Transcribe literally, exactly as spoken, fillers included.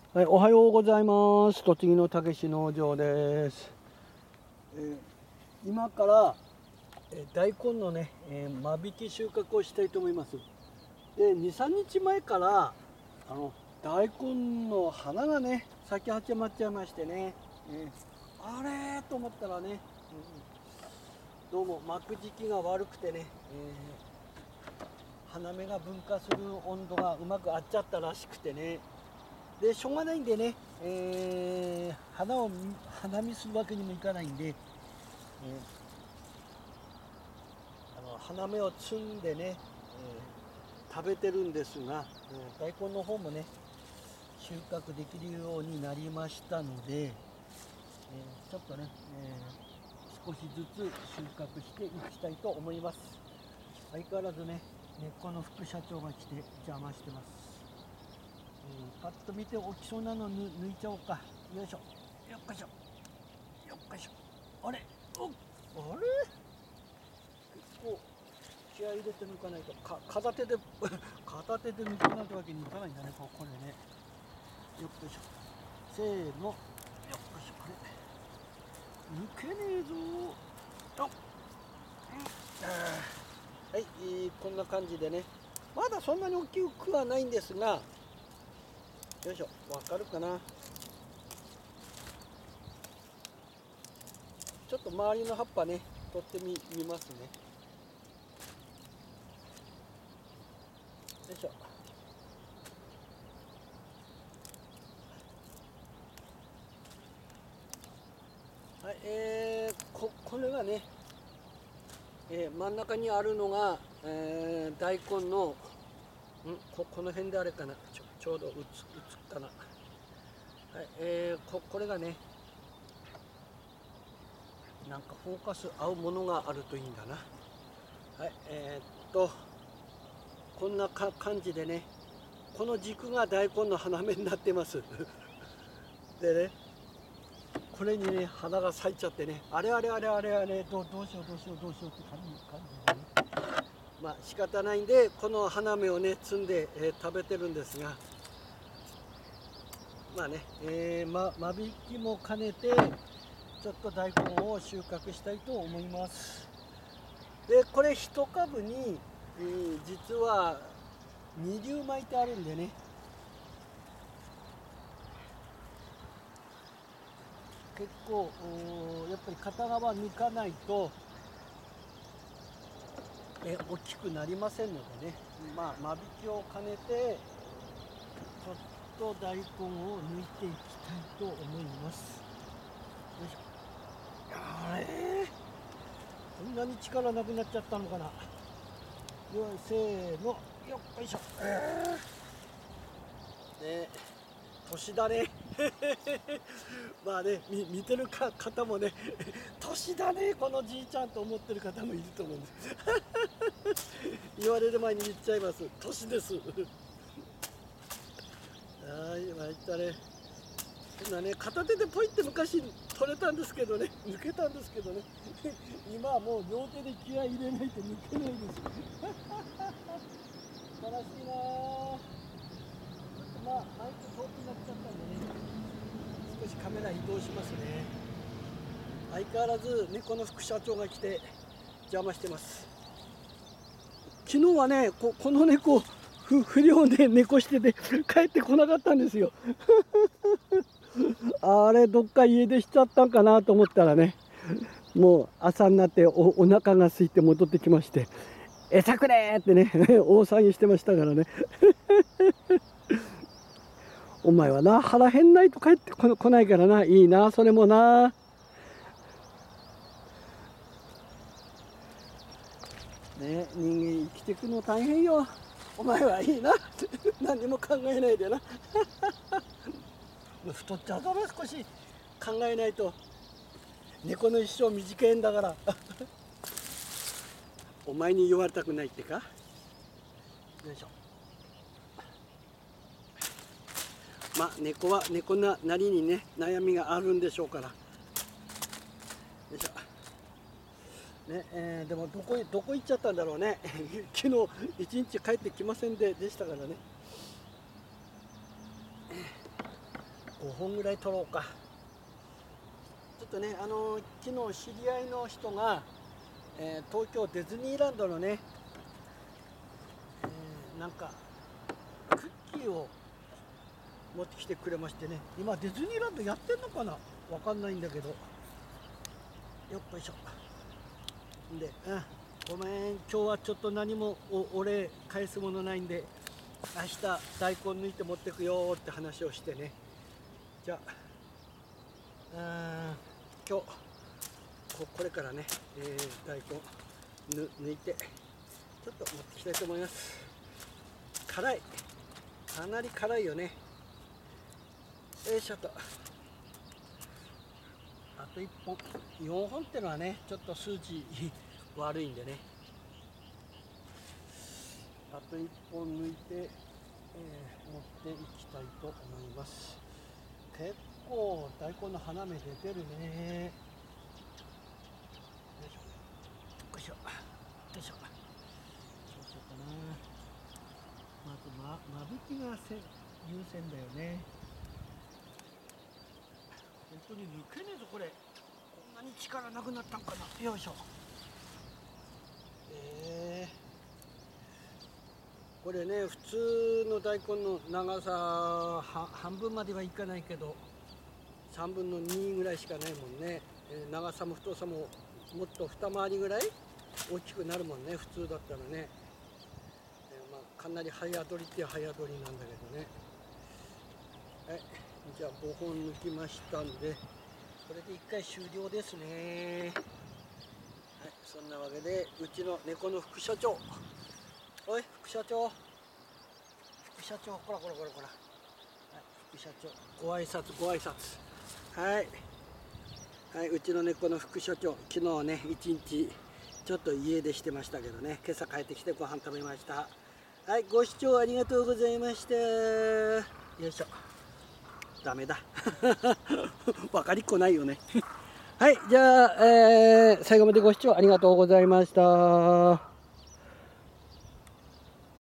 はい、おはようございます。栃木のたけし農場です。えー今から、えー大根のね、えー間引き収穫をしたいと思います。で、に、さんにちまえからあの大根の花がね咲き始まっちゃいましてね、えーあれと思ったらね、うん、どうも巻く時期が悪くてね、えー花芽が分化する温度がうまく合っちゃったらしくてね、でしょうがないんでね、えー花を花見するわけにもいかないんで、えーあの花芽を摘んでね、えー食べてるんですが、えー大根の方もね収穫できるようになりましたので、えーちょっとね、えー少しずつ収穫していきたいと思います。相変わらずね、根っこの副社長が来て邪魔してます。うん、パッと見て大きそうなの抜抜いちゃおうか。よいしょ、よっこいしょ、よっこいしょ。あれ、おあれ、結構気合い入れて抜かないと、か片手で片手で抜かないとわけにいかないんだね、ここれね。よっこいしょ、せーの、よっこいしょ、これ抜けねえぞー。よっ、はい、えーこんな感じでね、まだそんなに大きくはないんですが、よいしょ、わかるかな。ちょっと周りの葉っぱね取ってみみますね。よいしょ。はい、えー、ここれがね、えー真ん中にあるのが、えー大根のんここの辺であれかな、ちょちょうど映つかな。はい、えーここれがね、なんかフォーカス合うものがあるといいんだな。はい、えーっとこんなか感じでね、この軸が大根の花芽になってます。でね、これにね花が咲いちゃってね、あれあれあれあれあれ、どうどうしようどうしようどうしようって感じ感じでね、まあ仕方ないんでこの花芽をね摘んで、えー食べてるんですが、まあね、えーま、間引きも兼ねてちょっと大根を収穫したいと思います。でこれ一株に、えー実はに粒巻いてあるんでね、結構やっぱり片側抜かないとえ大きくなりませんのでね、まあ間引きを兼ねてちょっと大根を抜いていきたいと思います。よいしょ。あれ、こんなに力なくなっちゃったのかな。よい、せーの、よっこいしょ。ね、年だね。まあね、み見てるか方もね、年だねこのじいちゃんと思ってる方もいると思うんです。言われる前に言っちゃいます。年です。はい、参ったね。こんなね、片手でポイって昔取れたんですけどね、抜けたんですけどね、今はもう両手で気合い入れないと抜けないです。悲しいなぁ。ちょっとまあ、マイク遠くなっちゃったんでね、少しカメラ移動しますね。相変わらず猫の副社長が来て邪魔してます。昨日はね、ここの猫、不不良で猫してて帰ってこなかったんですよ。あれ、どっか家出しちゃったんかなと思ったらね、もう朝になっておお腹が空いて戻ってきまして、餌くれってね、大騒ぎしてましたからね。お前はな、腹減んないと帰ってこ来ないからな、いいな、それもな。ね、人間生きていくの大変よ。お前はいいな。何も考えないでな。太っちゃうだろ、少し考えないと。猫の一生短いんだから。お前に言われたくないってか。よいしょ。まあ猫は猫ななりにね悩みがあるんでしょうから。よいしょ。ね、えー、でもどこどこ行っちゃったんだろうね。昨日一日帰ってきませんででしたからね。 ごほんぐらい取ろうか。ちょっとね、あの昨日知り合いの人が、えー、東京ディズニーランドのね、えー、なんかクッキーを持ってきてくれましてね、今ディズニーランドやってんのかな、わかんないんだけど、よっこいしょ。で、うん、ごめん、今日はちょっと何もおお礼返すものないんで、明日大根抜いて持ってくよって話をしてね。じゃあ、今日 こ, これからね、えー、大根ぬ抜いてちょっと持ってきたいと思います。辛い、かなり辛いよね。よいしょと。あといっぽん、よんほんってのはねちょっと数字悪いんでね、あといっぽん抜いて、えー、持っていきたいと思います。結構大根の花芽出てるね。よいしょよいしょよいしょ。そうしようかな。まずま間引きがせ優先だよね。本当に抜けねえぞこれ。こんなに力なくなったんかな。よいしょ。えー、これね普通の大根の長さは半分まではいかないけどさんぶんのにぐらいしかないもんね。えー、長さも太さももっと二回りぐらい大きくなるもんね、普通だったらね。えーまあ、かなり早取りって早取りなんだけどね。はい、じゃあごほん抜きましたんでこれでいっかい終了ですね。はい、そんなわけでうちの猫の副社長、おい副社長副社長、こらこらこらこら、はい、副社長ご挨拶ご挨拶。はい、はい、うちの猫の副社長、昨日ね一日ちょっと家出してましたけどね、今朝帰ってきてご飯食べました。はい、ご視聴ありがとうございました。よいしょ。ダメだ分かりっこないよねはい、じゃあ、えー、最後までご視聴ありがとうございました。